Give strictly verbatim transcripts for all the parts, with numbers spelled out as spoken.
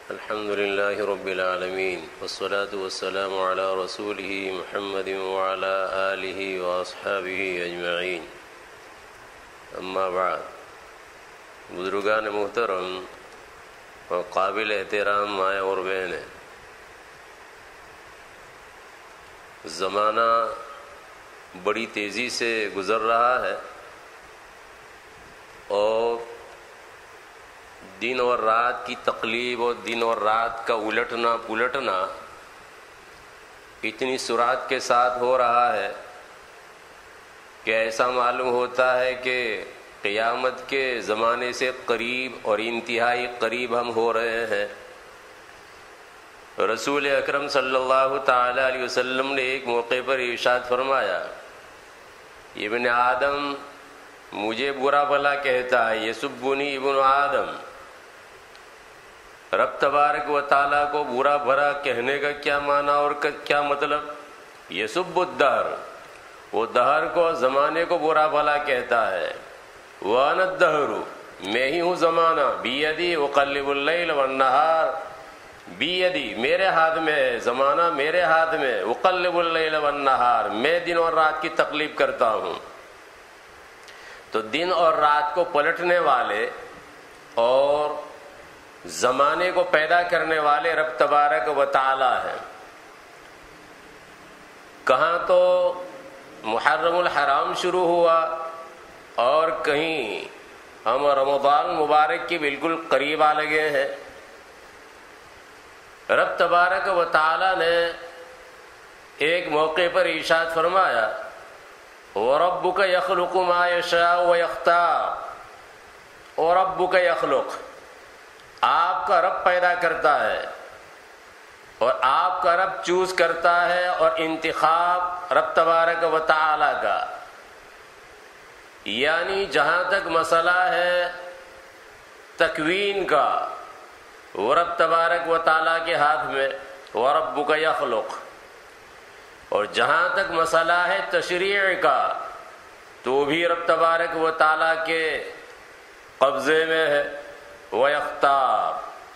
الحمد لله رب العالمين والصلاة والسلام على رسوله محمد وعلى آله وأصحابه أجمعين اما بعد. بزرگان محترم اور قابل احترام مائیں اور بہنیں، زمانہ بڑی تیزی سے گزر رہا ہے اور دن اور رات کی تقلیب اور دن اور رات کا الٹنا پلٹنا اتنی سرعت کے ساتھ ہو رہا ہے کہ ایسا معلوم ہوتا ہے کہ قیامت کے زمانے سے قریب اور انتہائی قریب ہم ہو رہے ہیں. رسول اکرم صلی اللہ تعالی علیہ وسلم نے ایک موقع پر ارشاد فرمایا، ابن آدم مجھے برا بھلا کہتا ہے، یسبنی ابن آدم. رب تبارک و تعالیٰ کو برا بھلا کہنے کا کیا معنی اور کیا مطلب؟ یسب الدہر، وہ دہر کو زمانے کو برا بھلا کہتا ہے. وانا الدہر، میں ہی ہوں زمانہ. بیدی اقلب اللیل والنہار، بیدی میرے ہاتھ میں ہے زمانہ، میرے ہاتھ میں. اقلب اللیل والنہار، میں دن اور رات کی تقلیب کرتا ہوں. تو دن اور رات کو پلٹنے والے اور زمانے کو پیدا کرنے والے رب تبارک و تعالی ہیں. کہاں تو محرم الحرام شروع ہوا اور کہیں ہم رمضان مبارک کی بالکل قریب آ لگے ہیں. رب تبارک و تعالی نے ایک موقع پر ارشاد فرمایا، وَرَبُّكَ يَخْلُقُ مَا يَشَاءُ وَيَخْتَارُ. وَرَبُّكَ يَخْلُقُ، آپ کا رب پیدا کرتا ہے اور آپ کا رب چوز کرتا ہے، اور انتخاب رب تبارک و تعالی کا. یعنی جہاں تک مسئلہ ہے تکوین کا، وہ رب تبارک و تعالی کے ہاتھ میں. وَرَبُّكَ يَخْلُقُ. اور جہاں تک مسئلہ ہے تشریع کا، تو بھی رب تبارک و تعالی کے قبضے میں ہے. وَيَخْتَارُ.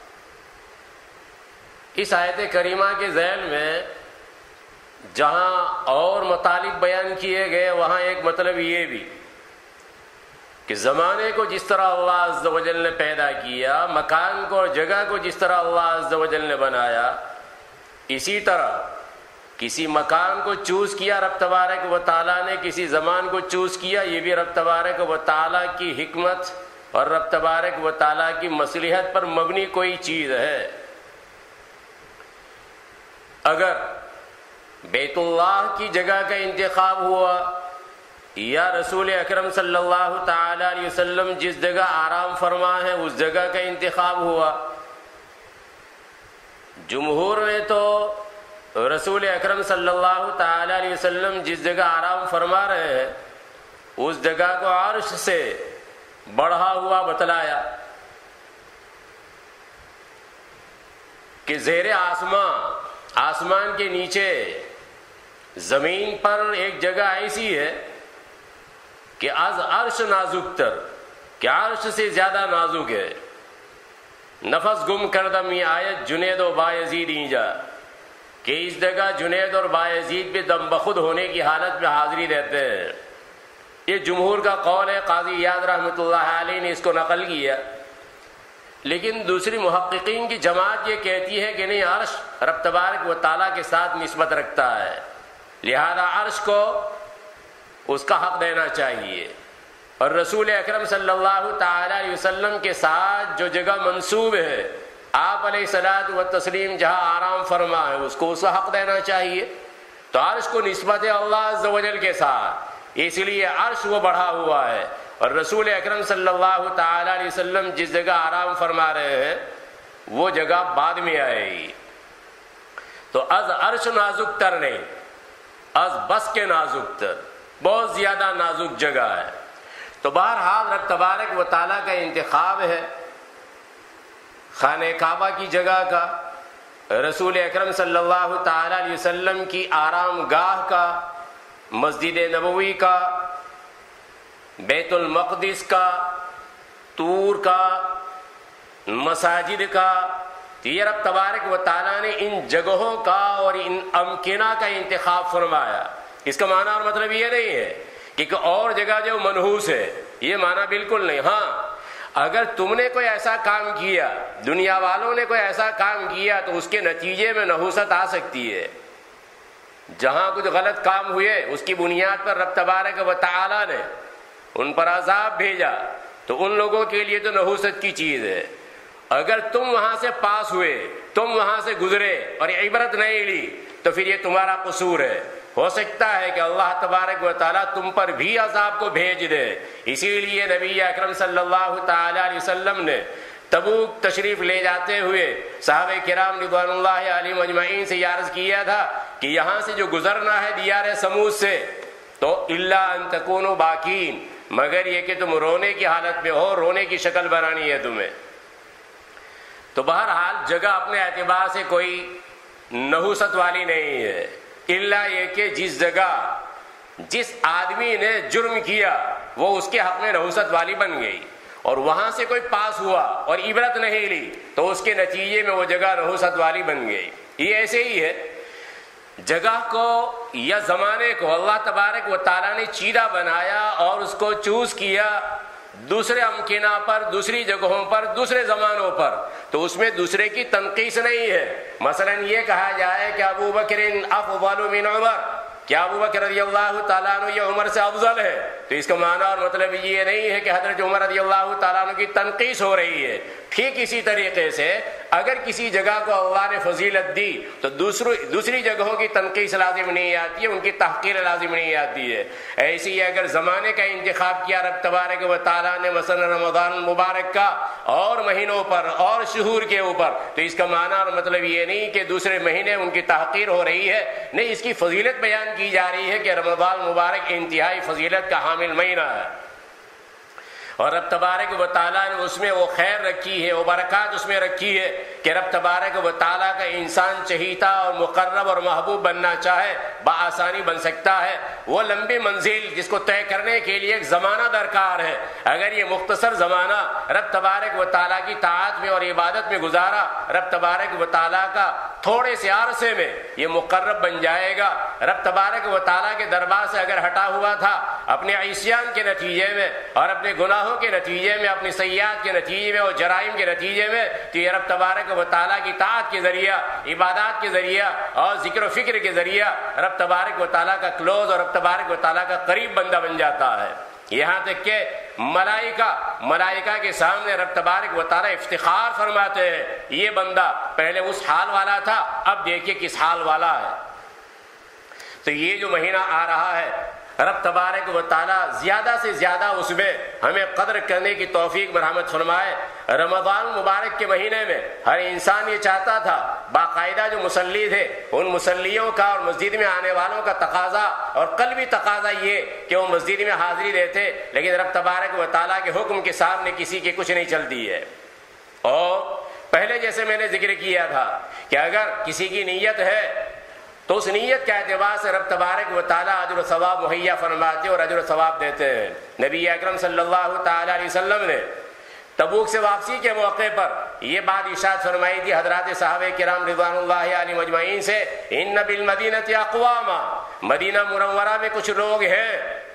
اس آیت کریمہ کے ذیل میں جہاں اور مطالب بیان کیے گئے، وہاں ایک مطلب یہ بھی کہ زمانے کو جس طرح اللہ عز و جل نے پیدا کیا، مکان کو اور جگہ کو جس طرح اللہ عز و جل نے بنایا، اسی طرح کسی مکان کو چوز کیا رب تبارک و تعالیٰ نے، کسی زمان کو چوز کیا. یہ بھی رب تبارک و تعالیٰ کی حکمت اور رب تبارک و تعالیٰ کی مصلحت پر مبنی کوئی چیز ہے. اگر بیت اللہ کی جگہ کا انتخاب ہوا یا رسول اکرم صلی اللہ تعالی علیہ وسلم جس جگہ آرام فرما ہے اس جگہ کا انتخاب ہوا، جمہور نے تو رسول اکرم صلی اللہ تعالی علیہ وسلم جس جگہ آرام فرما رہے ہیں اس جگہ کو عرش سے بڑھا ہوا بتلایا کہ زیر آسمان، آسمان کے نیچے زمین پر ایک جگہ ایسی ہے کہ از عرش نازک تر، کہ عرش سے زیادہ نازک ہے. نفس گم کردم یہ آیت جنید و بایزید اینجا، کہ اس جگہ جنید اور بایزید پہ دم بخود ہونے کی حالت میں حاضری دیتے ہیں. یہ جمہور کا قول ہے. قاضی یاد رحمۃ اللہ علیہ نے اس کو نقل کیا. لیکن دوسری محققین کی جماعت یہ کہتی ہے کہ نہیں، عرش رب تبارک و تعالیٰ کے ساتھ نسبت رکھتا ہے، لہذا عرش کو اس کا حق دینا چاہیے. اور رسول اکرم صلی اللہ تعالی علیہ وسلم کے ساتھ جو جگہ منسوب ہے، آپ علیہ الصلوۃ والتسلیم جہاں آرام فرما ہے، اس کو اس کا حق دینا چاہیے. تو عرش کو نسبت ہے اللہ عز و جل کے ساتھ، اس لیے عرش وہ بڑھا ہوا ہے. اور رسول اکرم صلی اللہ تعالی علیہ وسلم جس جگہ آرام فرما رہے ہیں وہ جگہ بعد میں آئے گی. تو از عرش نازک تر نہیں، از بس کے نازک تر، بہت زیادہ نازک جگہ ہے. تو بہرحال رب تبارک و تعالیٰ کا انتخاب ہے خانہ کعبہ کی جگہ کا، رسول اکرم صلی اللہ تعالی علیہ وسلم کی آرام گاہ کا، مسجد نبوی کا، بیت المقدس کا، طور کا، مساجد کا، تو یہ رب تبارک و تعالیٰ نے ان جگہوں کا اور ان امکنہ کا انتخاب فرمایا. اس کا معنی اور مطلب یہ نہیں ہے کہ اور جگہ جو منحوس ہے، یہ معنی بالکل نہیں. ہاں اگر تم نے کوئی ایسا کام کیا، دنیا والوں نے کوئی ایسا کام کیا، تو اس کے نتیجے میں نحوست آ سکتی ہے. جہاں کچھ غلط کام ہوئے اس کی بنیاد پر رب تبارک و تعالیٰ نے ان پر عذاب بھیجا، تو ان لوگوں کے لیے تو نحوست کی چیز ہے. اگر تم وہاں سے پاس ہوئے، تم وہاں سے گزرے اور عبرت نہیں لی، تو پھر یہ تمہارا قصور ہے. ہو سکتا ہے کہ اللہ تبارک و تعالیٰ تم پر بھی عذاب کو بھیج دے. اسی لیے نبی اکرم صلی اللہ تعالی علیہ وسلم نے تبوک تشریف لے جاتے ہوئے صحابہ کرام رضوان اللہ علیہم اجمعین سے یہ عرض کیا تھا کہ یہاں سے جو گزرنا ہے دیار سمود سے، تو الا ان تکونوا باکین، مگر یہ کہ تم رونے کی حالت میں ہو، رونے کی شکل بنانی ہے تمہیں. تو بہرحال جگہ اپنے اعتبار سے کوئی نحوست والی نہیں ہے، الا یہ کہ جس جگہ جس آدمی نے جرم کیا وہ اس کے حق میں نحوست والی بن گئی، اور وہاں سے کوئی پاس ہوا اور عبرت نہیں لی، تو اس کے نتیجے میں وہ جگہ نحوست والی بن گئی. یہ ایسے ہی ہے، جگہ کو یا زمانے کو اللہ تبارک و تعالیٰ نے چیرا بنایا اور اس کو چوز کیا دوسرے امکنہ پر، دوسری جگہوں پر، دوسرے زمانوں پر، تو اس میں دوسرے کی تنقیص نہیں ہے. مثلا یہ کہا جائے کہ ابو بکر افضل من عمر، کیا ابو بکر رضی اللہ تعالیٰ عنہ یہ عمر سے افضل ہے، تو اس کا معنی اور مطلب یہ نہیں ہے کہ حضرت عمر رضی اللہ تعالیٰ عنہ کی تنقیص ہو رہی ہے. ٹھیک اسی طریقے سے اگر کسی جگہ کو اللہ نے فضیلت دی تو دوسری دوسری جگہوں کی تنقیص لازم نہیں آتی ہے، ان کی تحقیر لازم نہیں آتی ہے. ایسی ہی اگر زمانے کا انتخاب کیا رب تبارک و تعالیٰ نے مثلا رمضان المبارک کا اور مہینوں پر اور شہور کے اوپر، تو اس کا معنی اور مطلب یہ نہیں کہ دوسرے مہینے ان کی تحقیر ہو رہی ہے، نہیں، اس کی فضیلت بیان کی جا رہی ہے کہ رمضان مبارک انتہائی فضیلت کا حامل مہینہ ہے، اور رب تبارک و تعالیٰ نے اس میں وہ خیر رکھی ہے، وہ برکات اس میں رکھی ہے کہ رب تبارک و تعالیٰ کا انسان چہیتا اور مقرب اور محبوب بننا چاہے بآسانی بن سکتا ہے. وہ لمبی منزل جس کو طے کرنے کے لیے ایک زمانہ درکار ہے، اگر یہ مختصر زمانہ رب تبارک و تعالیٰ کی طاعت میں اور عبادت میں گزارا، رب تبارک و تعالیٰ کا تھوڑے سے عرصے میں یہ مقرب بن جائے گا. رب تبارک و تعالیٰ کے دربار سے اگر ہٹا ہوا تھا اپنے عصیان کے نتیجے میں اور اپنے گناہوں کے نتیجے میں، اپنی سیئات کے نتیجے میں اور جرائم کے نتیجے میں، تو یہ رب تبارک و تعالیٰ کی طاعت کے ذریعہ، عبادات کے ذریعہ اور ذکر و فکر کے ذریعہ رب تبارک و تعالیٰ کا کلوز اور رب تبارک و تعالیٰ کا قریب بندہ بن جاتا ہے. یہاں تک کہ ملائکہ ملائکہ کے سامنے رب تبارک و تعالیٰ افتخار فرماتے ہیں، یہ بندہ پہلے اس حال والا تھا، اب دیکھیے کس حال والا ہے. تو یہ جو مہینہ آ رہا ہے، رب تبارک و تعالیٰ زیادہ سے زیادہ اس میں ہمیں قدر کرنے کی توفیق مرحمت فرمائے. رمضان مبارک کے مہینے میں ہر انسان یہ چاہتا تھا، باقاعدہ جو مصلی تھے ان مصلیوں کا اور مسجد میں آنے والوں کا تقاضا اور قلبی تقاضا یہ کہ وہ مسجد میں حاضری دیتے، لیکن رب تبارک و تعالیٰ کے حکم کے سامنے کسی کی کچھ نہیں چلتی ہے. اور پہلے جیسے میں نے ذکر کیا تھا کہ اگر کسی کی نیت ہے تو اس نیت کے اعتبار سے رب تبارک و تعالیٰ اجر و ثواب مہیا فرماتے اور اجر و ثواب دیتے ہیں. نبی اکرم صلی اللہ تعالی علیہ وسلم نے تبوک سے واپسی کے موقع پر یہ بات ارشاد فرمائی تھی حضرات صحابہ کرام رضوان اللہ علیہم اجمعین سے، ان بالمدینۃ اقواما، مدینہ منورہ میں کچھ لوگ ہیں،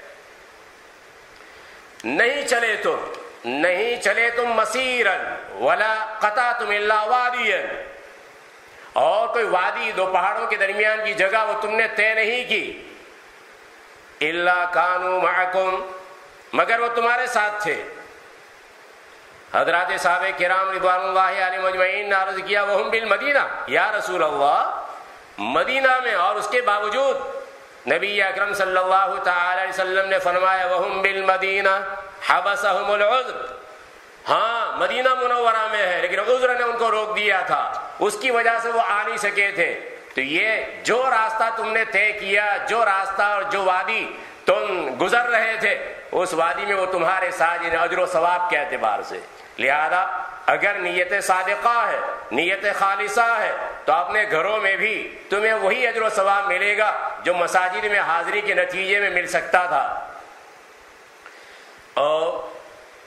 نہیں چلے تم نہیں چلے تم مسیرا ولا قطعتم الا وادیا، اور کوئی وادی دو پہاڑوں کے درمیان کی جگہ وہ تم نے طے نہیں کی، الا کانوا معکم، مگر وہ تمہارے ساتھ تھے. حضرات صحابہ کرام رضوان اللہ علیہم اجمعین نے عرض کیا وہم بالمدینہ، یا رسول اللہ مدینہ میں، اور اس کے باوجود نبی اکرم صلی اللہ تعالی علیہ وسلم نے فرمایا وہم بالمدینہ حبسہم العذر، ہاں مدینہ منورہ میں ہے لیکن عذر نے ان کو روک دیا تھا، اس کی وجہ سے وہ آ نہیں سکے تھے. تو یہ جو راستہ تم نے طے کیا، جو راستہ اور جو وادی تم گزر رہے تھے، اس وادی میں وہ تمہارے ساتھ اجر و ثواب کے اعتبار سے. لہذا اگر نیت صادقہ ہے، نیت خالصہ ہے، تو اپنے گھروں میں بھی تمہیں وہی اجر و ثواب ملے گا جو مساجد میں حاضری کے نتیجے میں مل سکتا تھا. اور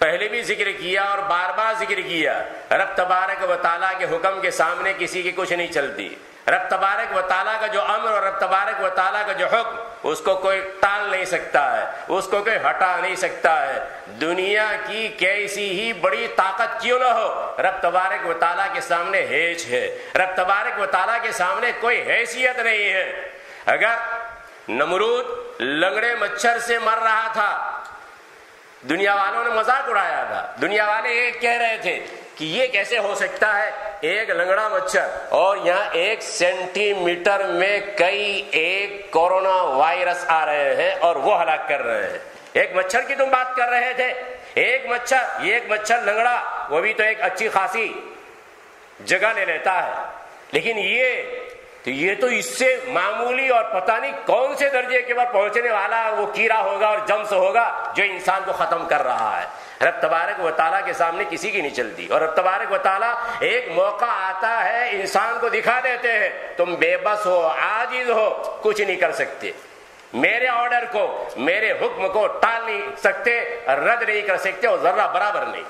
پہلے بھی ذکر کیا اور بار بار ذکر کیا، رب تبارک و تعالیٰ کے حکم کے سامنے کسی کی کچھ نہیں چلتی۔ رب تبارک و تعالیٰ کا جو امر اور رب تبارک و تعالیٰ کا جو حکم، اس کو کوئی ٹال نہیں سکتا ہے، اس کو کوئی ہٹا نہیں سکتا ہے۔ دنیا کی کیسی ہی بڑی طاقت کیوں نہ ہو، رب تبارک و تعالیٰ کے سامنے ہیچ ہے، رب تبارک و تعالیٰ کے سامنے کوئی حیثیت نہیں ہے۔ اگر نمرود لنگڑے مچھر سے مر رہا تھا، دنیا والوں نے مذاق اڑایا تھا، دنیا والے یہ کہہ رہے تھے کہ یہ کیسے ہو سکتا ہے، ایک لنگڑا مچھر اور یہاں ایک سینٹی میٹر میں کئی ایک کورونا وائرس آ رہے ہیں اور وہ ہلاک کر رہے ہیں۔ ایک مچھر کی تم بات کر رہے تھے، ایک مچھر، یہ ایک مچھر لنگڑا، وہ بھی تو ایک اچھی خاصی جگہ لے لیتا ہے، لیکن یہ تو یہ تو اس سے معمولی اور پتہ نہیں کون سے درجے کے بعد پہنچنے والا وہ کیڑا ہوگا اور جمس ہوگا جو انسان کو ختم کر رہا ہے۔ رب تبارک و تعالیٰ کے سامنے کسی کی نہیں چلتی، اور رب تبارک و تعالیٰ ایک موقع آتا ہے انسان کو دکھا دیتے ہیں، تم بے بس ہو، عاجز ہو، کچھ نہیں کر سکتے، میرے آرڈر کو، میرے حکم کو ٹال نہیں سکتے، رد نہیں کر سکتے، اور ذرہ برابر نہیں۔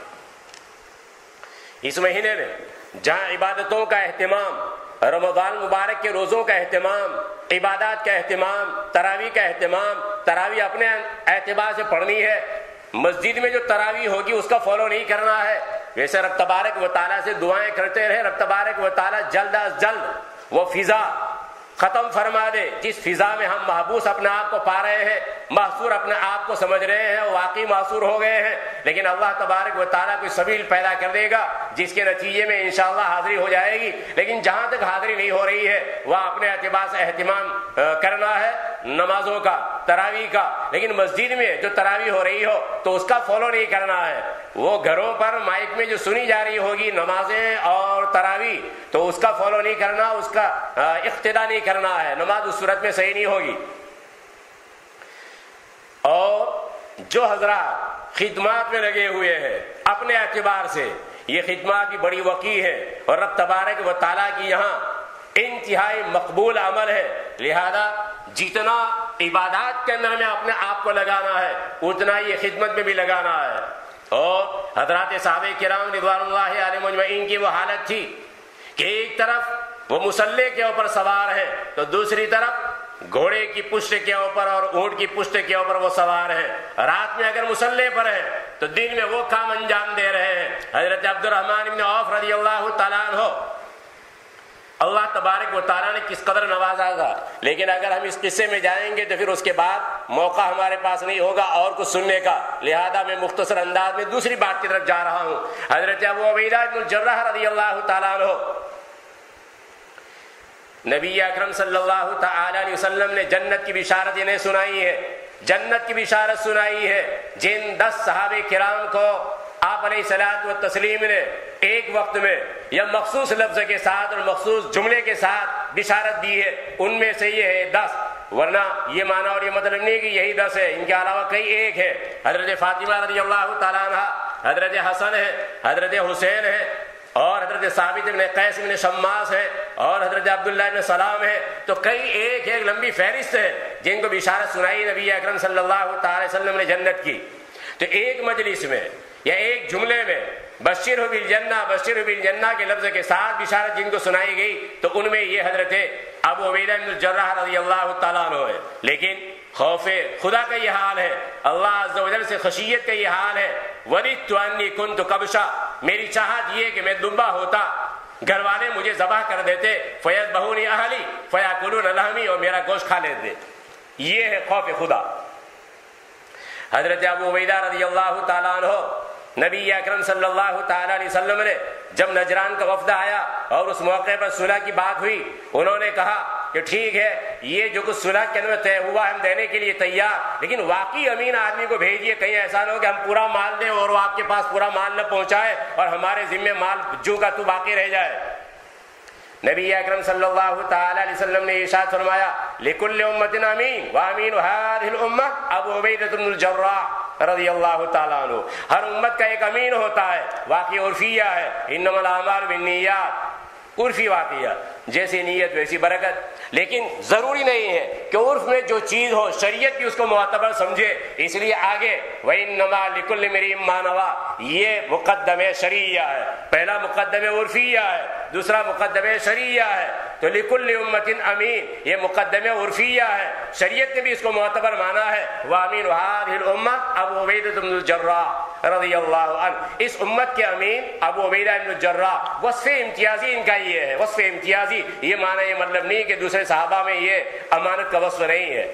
اس مہینے میں جہاں عبادتوں کا اہتمام، رمضان مبارک کے روزوں کا اہتمام، عبادات کا اہتمام، تراویح کا اہتمام، تراویح اپنے اعتبار سے پڑھنی ہے، مسجد میں جو تراویح ہوگی اس کا فالو نہیں کرنا ہے، ویسے رب تبارک و تعالیٰ سے دعائیں کرتے رہے، رب تبارک و تعالیٰ جلد از جلد وہ فضا ختم فرما دے جس فضا میں ہم محبوس اپنے آپ کو پا رہے ہیں، محصور اپنے آپ کو سمجھ رہے ہیں، واقعی محصور ہو گئے ہیں، لیکن اللہ تبارک و تعالیٰ کوئی سبیل پیدا کر دے گا جس کے نتیجے میں انشاءاللہ حاضری ہو جائے گی۔ لیکن جہاں تک حاضری نہیں ہو رہی ہے وہ اپنے اعتبار سے اہتمام کرنا ہے نمازوں کا، تراویح کا، لیکن مسجد میں جو تراویح ہو رہی ہو تو اس کا فالو نہیں کرنا ہے، وہ گھروں پر مائک میں جو سنی جا رہی ہوگی نمازیں اور تراویح تو اس کا فالو نہیں کرنا، اس کا اقتداء نہیں کرنا ہے، نماز اس صورت میں صحیح نہیں ہوگی۔ اور جو حضرات خدمات میں لگے ہوئے ہیں اپنے اعتبار سے، یہ خدمات بھی بڑی وقیع ہے اور رب تبارک و تعالیٰ کی یہاں انتہائی مقبول عمل ہے، لہذا جتنا عبادات کے اندر میں اپنے آپ کو لگانا ہے اتنا ہی خدمت میں بھی لگانا ہے۔ اور حضرات صحابہ کرام رضوان اللہ علیہم اجمعین کی وہ حالت تھی کہ ایک طرف وہ مصلی کے اوپر سوار ہیں تو دوسری طرف گھوڑے کی پشت کے اوپر اور اونٹ کی پشت کے اوپر وہ سوار ہیں، رات میں اگر مصلی پر ہیں تو دن میں وہ کام انجام دے رہے ہیں۔ حضرت عبد الرحمن بن عوف رضی اللہ تعالیٰ عنہ، اللہ تبارک و تعالیٰ نے کس قدر نوازا گا، لیکن اگر ہم اس قصے میں جائیں گے تو پھر اس کے بعد موقع ہمارے پاس نہیں ہوگا اور کچھ سننے کا، لہذا میں مختصر انداز میں دوسری بات کی طرف جا رہا ہوں۔ حضرت ابو عبیدہ بن الجراح رضی اللہ تعالیٰ عنہ، نبی اکرم صلی اللہ تعالی علیہ وسلم نے جنت کی بشارت انہیں سنائی ہے، جنت کی بشارت سنائی ہے، جن دس صحابہ کرام کو آپ علیہ الصلوۃ والتسلیم نے ایک وقت میں یا مخصوص لفظ کے ساتھ اور مخصوص جملے کے ساتھ بشارت دی ہے، ان میں سے یہ ہے دس، ورنہ یہ معنی اور یہ مطلب نہیں کہ یہی دس ہے، ان کے علاوہ کئی ایک ہے۔ حضرت فاطمہ رضی اللہ تعالیٰ عنہ، حضرت حسن ہے، حضرت حسین ہے، اور حضرت ثابت بن قیس بن شماس ہے، اور حضرت عبداللہ بن سلام ہے، تو کئی ایک ایک لمبی فہرست ہے جن کو بشارت سنائی نبی اکرم صلی اللہ تعالی وسلم نے جنت کی۔ تو ایک مجلس میں یا ایک جملے میں بشر بالجنہ بشر بالجنہ کے لفظ کے ساتھ بشارت جن کو سنائی گئی تو ان میں یہ حضرت ابو عبیدہ بن الجراح رضی اللہ تعالیٰ عنہ ہے۔ لیکن خوف خدا کا یہ حال ہے، اللہ عز و جل سے خشیت کا یہ حال ہے، وَدِدتُّ أَنِّي كُنتُ كَبْشًا، میری چاہت یہ کہ میں دمبا ہوتا، گھر والے مجھے ذبح کر دیتے، فَيَذْبَحُونِ أَهْلِي فَيَأْكُلُونَ لَحْمِي، اور میرا گوشت کھا لیتے۔ یہ ہے خوف خدا۔ حضرت ابو عبیدہ رضی اللہ تعالیٰ عنہ، نبی اکرم صلی اللہ تعالیٰ علیہ وسلم نے جب نجران کا وفد آیا اور اس موقع پر صلح کی بات ہوئی، انہوں نے کہا کہ ٹھیک ہے، یہ جو کچھ صلح کے اندر طے ہوا ہم دینے کے لیے تیار، لیکن واقعی امین آدمی کو بھیجیے، کہیں ایسا نہ ہو کہ ہم پورا مال دیں اور وہ آپ کے پاس پورا مال نہ پہنچائے اور ہمارے ذمے مال جو کا تو باقی رہ جائے۔ نبی اکرم صلی اللہ تعالی علیہ وسلم نے ارشاد فرمایا لِكُلِّ أُمَّةٍ أَمِينٌ وَأَمِينُ هَذِهِ الْأُمَّةِ ابو عبیدہ بن الجراح رضی اللہ تعالیٰ عنہ۔ ہر امت کا ایک امین ہوتا ہے، واقعی عرفیہ ہے، انما الاعمال بالنیات، عرفی واقعہ، جیسی نیت ویسی برکت۔ لیکن ضروری نہیں ہے کہ عرف میں جو چیز ہو شریعت بھی اس کو معتبر سمجھے. اس لیے آگے وَإِنَّمَا لِكُلِّ امْرِئٍ مَّا نَوَىٰ یہ مقدمہ شرعیہ ہے. پہلا مقدمہ عرفیہ ہے, دوسرا مقدمہ شرعیہ ہے. تو لِكُلِّ أُمَّةٍ امین یہ مقدمہ عرفیہ ہے, شریعت نے بھی اس کو معتبر مانا ہے. وَأَمِينُ هَٰذِهِ الْأُمَّةِ أَبُو عُبَيدَةَ بْنُ الْجَرَّاحِ رضی اللہ عنہ. اس امت کے امین ابو عبیدہ بن الجراح. وصف امتیازی ان کا یہ ہے, وصف امتیازی. یہ معنی یہ مطلب نہیں کہ دوسرے صحابہ میں یہ امانت کا وصف نہیں ہے.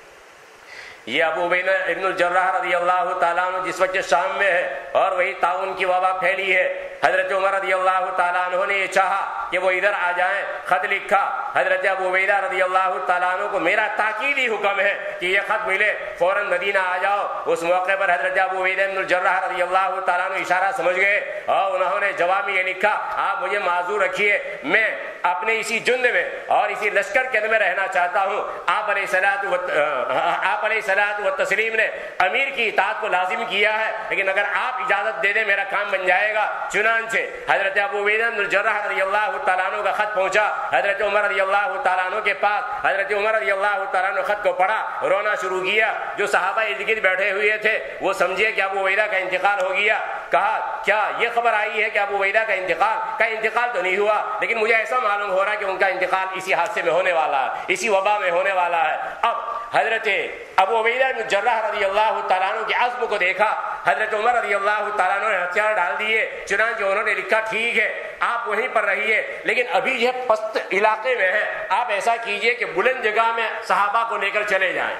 یہ ابو عبیدہ ابن الجراح رضی اللہ تعالیٰ عنہ جس وقت شام میں ہے اور وہی طاعون کی وبا پھیلی ہے, حضرت عمر رضی اللہ تعالیٰ عنہ نے یہ چاہا کہ وہ ادھر آ جائیں. خط لکھا حضرت ابو عبیدہ رضی اللہ تعالیٰ عنہ کو, میرا تاکیدی حکم ہے کہ یہ خط ملے, فوراً مدینہ آ جاؤ. اس موقع پر حضرت ابو عبیدہ بن الجراح رضی اللہ تعالیٰ عنہ اشارہ سمجھ گئے اور انہوں نے جواب میں یہ لکھا, آپ مجھے معذور رکھیے, میں اپنے اسی جند میں اور اسی لشکر کے اندر میں رہنا چاہتا ہوں. آپ علیہ الصلوۃ و آپ علیہ الصلوۃ و تسلیم نے امیر کی اطاعت کو لازم کیا ہے, لیکن اگر آپ اجازت دے دیں میرا کام بن جائے گا. چنانچہ حضرت ابو عبیدہ بن الجراح رضی اللہ تعالیٰ عنہ کا خط پہنچا حضرت عمر رضی اللہ تعالیٰ عنہ کے پاس. حضرت عمر رضی اللہ تعالیٰ عنہ خط کو پڑھا, رونا شروع کیا. جو صحابہ ارد گرد بیٹھے ہوئے تھے وہ سمجھے کہ ابو عبیدہ کا انتقال ہو گیا. کہا کیا یہ خبر آئی ہے کہ ابو عبیدہ کا انتقال کا انتقال تو نہیں ہوا, لیکن مجھے ایسا معلوم ہو رہا ہے کہ ان کا انتقال اسی حادثے میں ہونے والا ہے, اسی وبا میں ہونے والا ہے. اب حضرت ابو عبیدہ بن الجراح رضی اللہ تعالیٰ عنہ کے عزم کو دیکھا. حضرت عمر رضی اللہ تعالیٰ عنہ نے ہتھیار ڈال دیے. چنانچہ انہوں نے لکھا ٹھیک ہے آپ وہیں پر رہیے, لیکن ابھی یہ پست علاقے میں ہے, آپ ایسا کیجئے کہ بلند جگہ میں صحابہ کو لے کر چلے جائیں,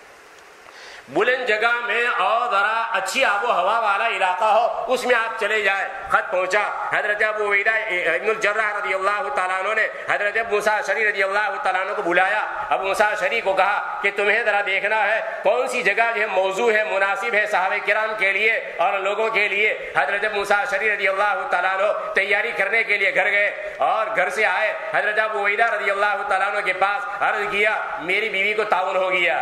بلند جگہ میں اور ذرا اچھی آب و ہوا والا علاقہ ہو اس میں آپ چلے جائیں. خط پہنچا. حضرت ابو عبیدہ ابن الجراح رضی اللہ تعالیٰ عنہ نے حضرت ابو موسیٰ اشعری رضی اللہ تعالیٰ عنہ کو بلایا. ابو موسیٰ اشعری کو کہا کہ تمہیں ذرا دیکھنا ہے کون سی جگہ جو ہے موضوع ہے, مناسب ہے صحابہ کرام کے لیے اور لوگوں کے لیے. حضرت ابو موسیٰ اشعری رضی اللہ تعالیٰ عنہ تیاری کرنے کے لیے گھر گئے اور گھر سے آئے. حضرت ابو عبیدہ رضی اللہ تعالیٰ عنہ کے پاس عرض کیا میری بیوی کو تعاون ہو گیا,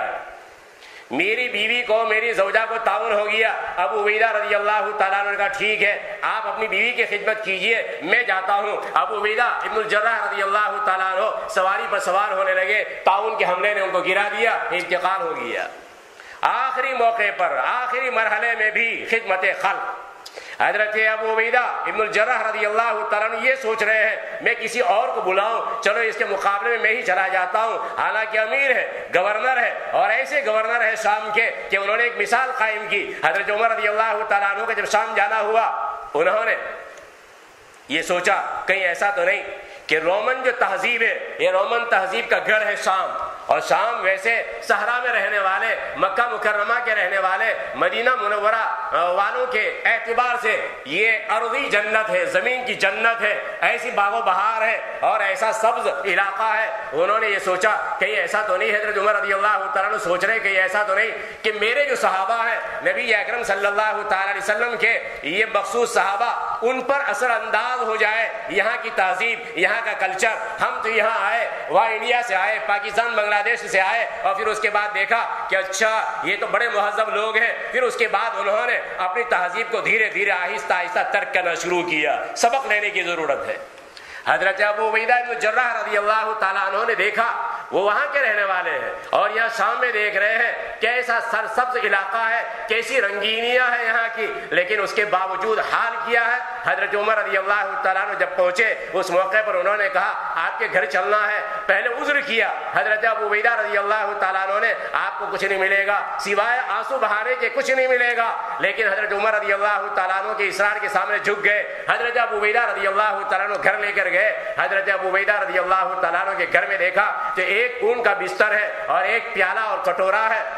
میری بیوی کو میری زوجہ کو تعاون ہو گیا. ابو عبیدہ رضی اللہ تعالیٰ عنہ نے کہا ٹھیک ہے آپ اپنی بیوی کی خدمت کیجئے, میں جاتا ہوں. ابو عبیدہ ابن الجراح رضی اللہ تعالیٰ عنہ سواری پر سوار ہونے لگے. تعاون کے حملے نے ان کو گرا دیا, انتقال ہو گیا. آخری موقع پر آخری مرحلے میں بھی خدمت خلق حضرت ابو عبیدہ ابن الجراح رضی اللہ تعالیٰ عنہ یہ سوچ رہے ہیں میں کسی اور کو بلاؤں, چلو اس کے مقابلے میں میں ہی چلا جاتا ہوں. حالانکہ امیر ہے, گورنر ہے, اور ایسے گورنر ہے شام کے کہ انہوں نے ایک مثال قائم کی. حضرت عمر رضی اللہ تعالیٰ عنہ کا جب شام جانا ہوا انہوں نے یہ سوچا کہیں ایسا تو نہیں کہ رومن جو تہذیب ہے یہ رومن تہذیب کا گھر ہے شام, اور شام ویسے صحرا میں رہنے والے, مکہ مکرمہ کے رہنے والے, مدینہ منورہ والوں کے اعتبار سے یہ ارضی جنت ہے, زمین کی جنت ہے, ایسی باغ و بہار ہے اور ایسا سبز علاقہ ہے. انہوں نے یہ سوچا کہ یہ ایسا تو نہیں, حضرت عمر رضی اللہ تعالیٰ عنہ سوچ رہے کہ یہ ایسا تو نہیں کہ میرے جو صحابہ ہیں نبی اکرم صلی اللہ تعالیٰ علیہ وسلم کے یہ مخصوص صحابہ ان پر اثر انداز ہو جائے یہاں کی تہذیب, یہاں کا کلچر. ہم تو یہاں آئے, وہاں انڈیا سے آئے, پاکستان بنگلہ دیش سے آئے, اور پھر اس کے بعد دیکھا کہ اچھا یہ تو بڑے مہذب لوگ ہیں. پھر اس کے بعد انہوں نے اپنی تہذیب کو دھیرے دھیرے آہستہ آہستہ ترک کرنا شروع کیا. سبق لینے کی ضرورت ہے. حضرت ابو عبیدہ بن الجراح رضی اللہ تعالیٰ عنہ نے دیکھا وہ وہاں کے رہنے والے ہیں اور یہاں شام میں دیکھ رہے ہیں کیسا سرسبز علاقہ ہے, کیسی رنگینیاں ہیں یہاں کی, لیکن اس کے باوجود حال کیا ہے. حضرت عمر رضی اللہ تعالیٰ عنہ جب پہنچے اس موقع پر انہوں نے کہا آپ کے گھر چلنا ہے. پہلے عذر کیا. حضرت ابو عبیدہ رضی اللہ تعالیٰ عنہ نے آپ کو کچھ نہیں ملے گا سوائے آنسو بہانے کے, کچھ نہیں ملے گا. لیکن حضرت عمر رضی اللہ تعالیٰ عنہ کے اصرار کے سامنے جھک گئے. حضرت ابو عبیدہ رضی اللہ تعالیٰ عنہ گھر لے کر گئے. حضرت ابو عبیدہ رضی اللہ تعالیٰ عنہ کے گھر میں دیکھا کہ ایک اون کا بستر ہے اور ایک پیالہ اور کٹورا ہے,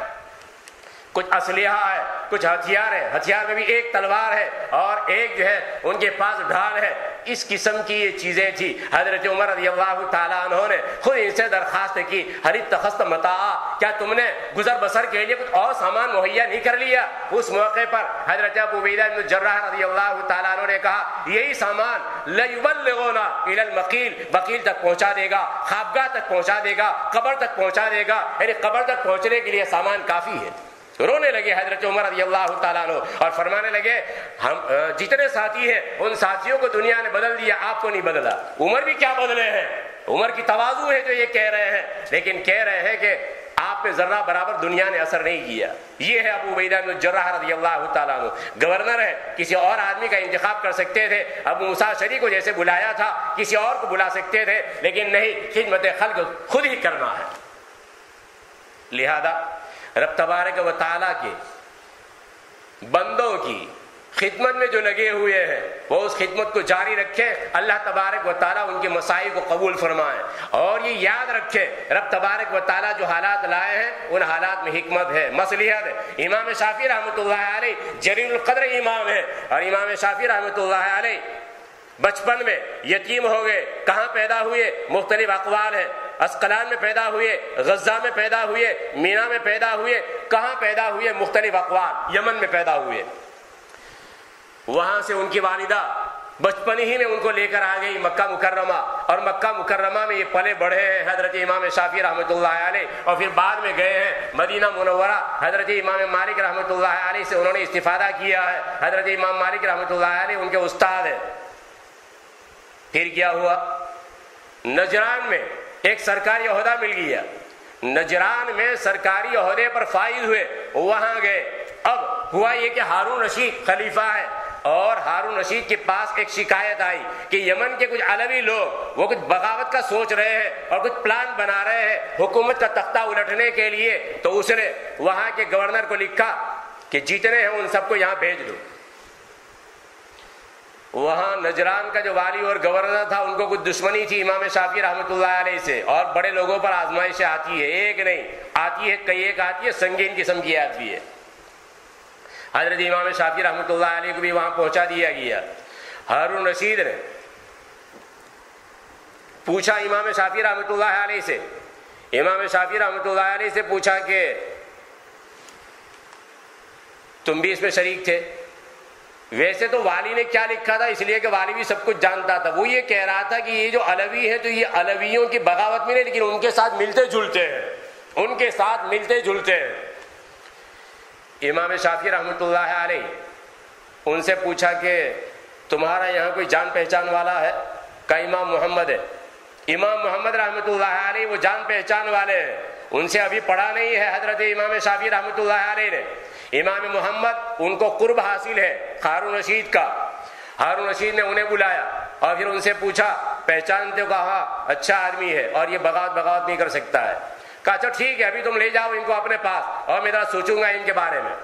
کچھ اسلحہ ہے, کچھ ہتھیار ہے, ہتھیار میں بھی ایک تلوار ہے اور ایک جو ہے ان کے پاس ڈھال ہے. اس قسم کی یہ چیزیں تھی. حضرت عمر رضی اللہ تعالیٰ عنہ نے خود ان سے درخواست کی ہل اتخذت متاعا, کیا تم نے گزر بسر کے لیے کچھ اور سامان مہیا نہیں کر لیا؟ اس موقع پر حضرت ابو عبیدہ بن الجراح رضی اللہ تعالیٰ عنہ نے کہا یہی سامان لیبلغونا الی المقیل, وکیل تک پہنچا دے گا, خوابگاہ تک پہنچا دے گا, قبر تک پہنچا دے گا. یعنی قبر تک پہنچنے کے لیے سامان کافی ہے. رونے لگے حضرت عمر رضی اللہ تعالیٰ عنہ اور فرمانے لگے ہم جتنے ساتھی ہیں ان ساتھیوں کو دنیا نے بدل دیا, آپ کو نہیں بدلا. عمر بھی کیا بدلے ہیں, عمر کی تواضع ہے جو یہ کہہ رہے ہیں، لیکن کہہ رہے ہیں کہ آپ پہ ذرہ برابر دنیا نے اثر نہیں کیا۔ یہ ہے ابو عبیدہ بن الجراح رضی اللہ تعالیٰ عنہ، گورنر ہے، کسی اور آدمی کا انتخاب کر سکتے تھے، ابو موسیٰ اشعری کو جیسے بلایا تھا کسی اور کو بلا سکتے تھے، لیکن نہیں، خدمت خلق خود ہی کرنا ہے۔ لہذا رب تبارک و تعالیٰ کے بندوں کی خدمت میں جو لگے ہوئے ہیں وہ اس خدمت کو جاری رکھیں، اللہ تبارک و تعالیٰ ان کے مسائل کو قبول فرمائیں، اور یہ یاد رکھیں رب تبارک و تعالیٰ جو حالات لائے ہیں ان حالات میں حکمت ہے، مصلحت ہے۔ امام شافعی رحمۃ اللہ علیہ جلیل القدر امام ہے، اور امام شافعی رحمۃ اللہ علیہ بچپن میں یتیم ہو گئے، کہاں پیدا ہوئے مختلف اقوال ہیں، اسقلان میں پیدا ہوئے، غزہ میں پیدا ہوئے، مینا میں پیدا ہوئے، کہاں پیدا ہوئے مختلف اقوال، یمن میں پیدا ہوئے۔ وہاں سے ان کی والدہ بچپن ہی میں ان کو لے کر آ گئی مکہ مکرمہ، اور مکہ مکرمہ میں یہ پلے بڑھے ہیں حضرت امام شافعی رحمۃ اللہ علیہ، اور پھر بعد میں گئے ہیں مدینہ منورہ، حضرت امام مالک رحمۃ اللہ علیہ سے انہوں نے استفادہ کیا ہے، حضرت امام مالک رحمۃ اللہ علیہ ان کے استاد ہیں۔ پھر کیا ہوا، نجران میں ایک سرکاری عہدہ مل گیا، نجران میں سرکاری عہدے پر فائز ہوئے، وہاں گئے۔ اب ہوا یہ کہ ہارون رشید خلیفہ ہے، اور ہارون رشید کے پاس ایک شکایت آئی کہ یمن کے کچھ علوی لوگ وہ کچھ بغاوت کا سوچ رہے ہیں اور کچھ پلان بنا رہے ہیں حکومت کا تختہ الٹنے کے لیے، تو اس نے وہاں کے گورنر کو لکھا کہ جتنے ہیں ان سب کو یہاں بھیج دو۔ وہاں نجران کا جو والی اور گورنر تھا ان کو کچھ دشمنی تھی امام شافعی رحمۃ اللہ علیہ سے، اور بڑے لوگوں پر آزمائشیں آتی ہے، ایک نہیں آتی ہے، کئی ایک آتی ہے، سنگین قسم کی آتی ہے۔ حضرت امام شافعی رحمۃ اللہ علیہ کو بھی وہاں پہنچا دیا گیا۔ ہارون رشید نے پوچھا امام شافعی رحمۃ اللہ علیہ سے، امام شافعی رحمۃ اللہ علیہ سے پوچھا کہ تم بھی اس میں شریک تھے؟ ویسے تو والی نے کیا لکھا تھا، اس لیے کہ والی بھی سب کچھ جانتا تھا، وہ یہ کہہ رہا تھا کہ یہ جو علوی ہیں تو یہ علویوں کی بغاوت میں نہیں، لیکن ان کے ساتھ ملتے جلتے ہیں، ان کے ساتھ ملتے جلتے ہیں۔ امام شافعی رحمۃ اللہ علیہ ان سے پوچھا کہ تمہارا یہاں کوئی جان پہچان والا ہے؟ کہا امام محمد ہے۔ امام محمد رحمۃ اللہ علیہ وہ جان پہچان والے ہیں، ان سے ابھی پڑھا نہیں ہے حضرت امام شافعی رحمۃ اللہ علیہ نے۔ امام محمد ان کو قرب حاصل ہے ہارون رشید کا، ہارون رشید نے انہیں بلایا اور پھر ان سے پوچھا پہچانتے ہو؟ کہا ہاں اچھا آدمی ہے اور یہ بغاوت بغاوت نہیں کر سکتا ہے۔ کہا اچھا ٹھیک ہے، ابھی تم لے جاؤ ان کو اپنے پاس اور میں ذرا سوچوں گا ان کے بارے میں۔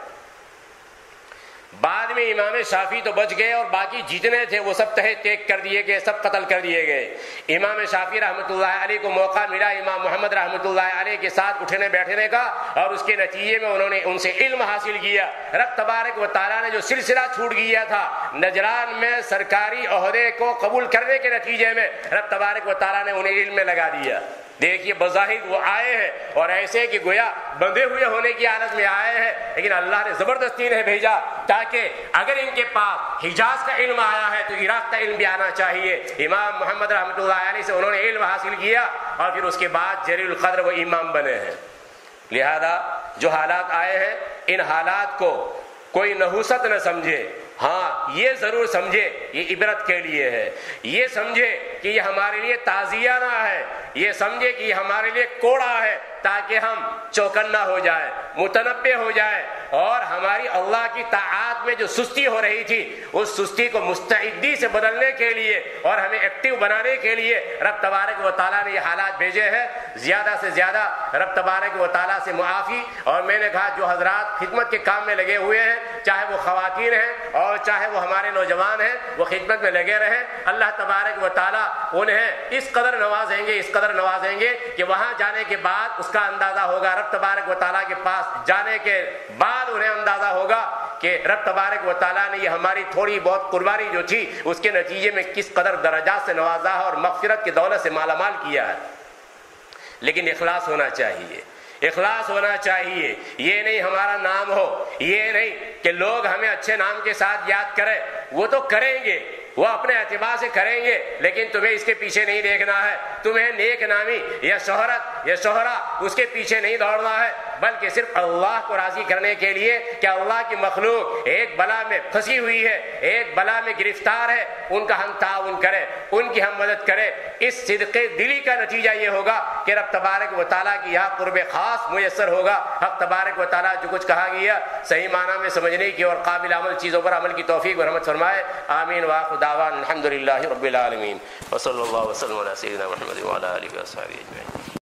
بعد میں امام شافعی تو بچ گئے اور باقی جتنے تھے وہ سب تہہ تیک کر دیے گئے، سب قتل کر دیے گئے۔ امام شافعی رحمۃ اللہ علیہ کو موقع ملا امام محمد رحمۃ اللہ علیہ کے ساتھ اٹھنے بیٹھنے کا، اور اس کے نتیجے میں انہوں نے ان سے علم حاصل کیا۔ رب تبارک و تعالیٰ نے جو سلسلہ چھوٹ گیا تھا نجران میں سرکاری عہدے کو قبول کرنے کے نتیجے میں، رب تبارک و تعالیٰ نے انہیں علم میں لگا دیا۔ دیکھیے بظاہر وہ آئے ہیں اور ایسے کہ گویا بندھے ہوئے ہونے کی حالت میں آئے ہیں، لیکن اللہ نے زبردستی نے بھیجا تاکہ اگر ان کے پاس حجاز کا علم آیا ہے تو عراق کا علم بھی آنا چاہیے۔ امام محمد رحمۃ اللہ علیہ سے انہوں نے علم حاصل کیا اور پھر اس کے بعد جلیل القدر وہ امام بنے ہیں۔ لہذا جو حالات آئے ہیں ان حالات کو کوئی نحوست نہ سمجھے، ہاں یہ ضرور سمجھے یہ عبرت کے لیے ہے، یہ سمجھے کہ یہ ہمارے لیے تعزیہ نہ ہے، یہ سمجھے کہ یہ ہمارے لیے کوڑا ہے، تاکہ ہم چوکنا ہو جائے، متنبع ہو جائے، اور ہماری اللہ کی طاعات میں جو سستی ہو رہی تھی اس سستی کو مستعدی سے بدلنے کے لیے اور ہمیں ایکٹیو بنانے کے لیے رب تبارک و تعالیٰ نے یہ حالات بھیجے ہیں۔ زیادہ سے زیادہ رب تبارک و تعالیٰ سے معافی، اور میں نے کہا جو حضرات خدمت کے کام میں لگے ہوئے ہیں، چاہے وہ خواتین ہیں اور چاہے وہ ہمارے نوجوان ہیں، وہ خدمت میں لگے رہیں، اللہ تبارک و تعالیٰ انہیں اس قدر نوازیں گے، اس قدر نوازیں گے کہ وہاں جانے کے بعد اس کا اندازہ ہوگا، رب تبارک و تعالیٰ کے پاس جانے کے بعد انہیں اندازہ ہوگا کہ رب تبارک و تعالیٰ نے یہ ہماری تھوڑی بہت قربانی جو تھی اس کے نتیجے میں کس قدر درجات سے نوازا ہے اور مغفرت کی دولت سے مالا مال کیا ہے۔ لیکن اخلاص ہونا چاہیے، اخلاص ہونا چاہیے، یہ نہیں ہمارا نام ہو، یہ نہیں کہ لوگ ہمیں اچھے نام کے ساتھ یاد کریں، وہ تو کریں گے، وہ اپنے اعتبار سے کریں گے، لیکن تمہیں اس کے پیچھے نہیں دیکھنا ہے، تمہیں نیک نامی یا شہرت یا شہرہ اس کے پیچھے نہیں دوڑنا ہے، بلکہ صرف اللہ کو راضی کرنے کے لیے کہ اللہ کی مخلوق ایک بلا میں پھنسی ہوئی ہے، ایک بلا میں گرفتار ہے، ان کا ہم تعاون کریں، ان کی ہم مدد کریں۔ اس صدق دلی کا نتیجہ یہ ہوگا کہ رب تبارک و تعالیٰ کی یہاں قرب خاص میسر ہوگا۔ حق تبارک و تعالیٰ جو کچھ کہا گیا صحیح معنی میں سمجھنے کی اور قابل عمل چیزوں پر عمل کی توفیق اور رحمت فرمائے۔ آمین وآخر دعوانا الحمد للہ رب العالمین، وصلی اللہ وسلم علی سیدنا محمد وعلی آلہ وصحبہ اجمعین۔